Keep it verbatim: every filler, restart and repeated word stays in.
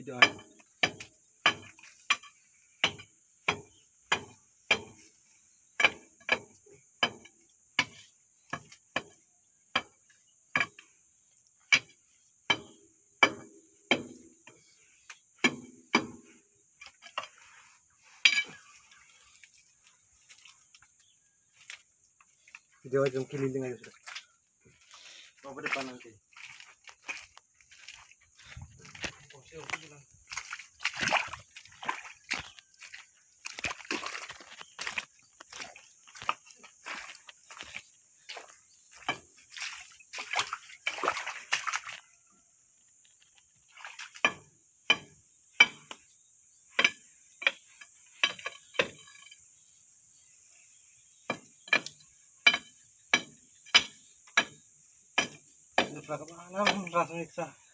video. Video aja yung kililing ayo sudah. Bawa depan nanti. Oh, siap bilang. Berapa malam rasa miksa.